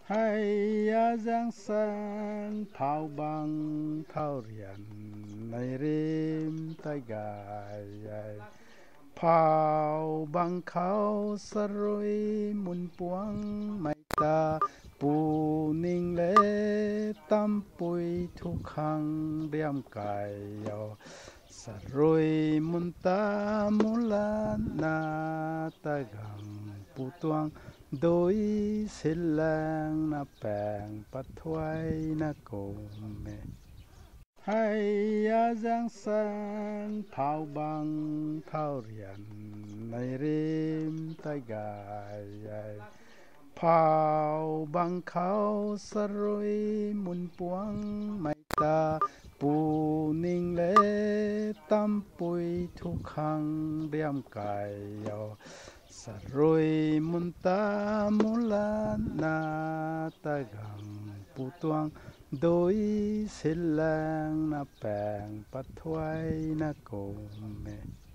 Heiya Jang Chaeng pháo băng thao riền này rim tay gài pháo băng khao sa roi mun puang mai ta pu ninh lệ tam pui thu khang biam cài yo sa roi mun ta mula na ta gam pu tuang đôi xí lang na bèng bắt thoai na cổ mẹ Heiya Jang Chaeng pháo băng thao riền này rim tay gài pháo băng khao sa roi mun puang mai ta pu ninh lệ tam pui thu khang biam cài yo sa roi mun ta mula na ta gam pu tuang đôi xí lang na bèng bắt thoai na cổ mẹ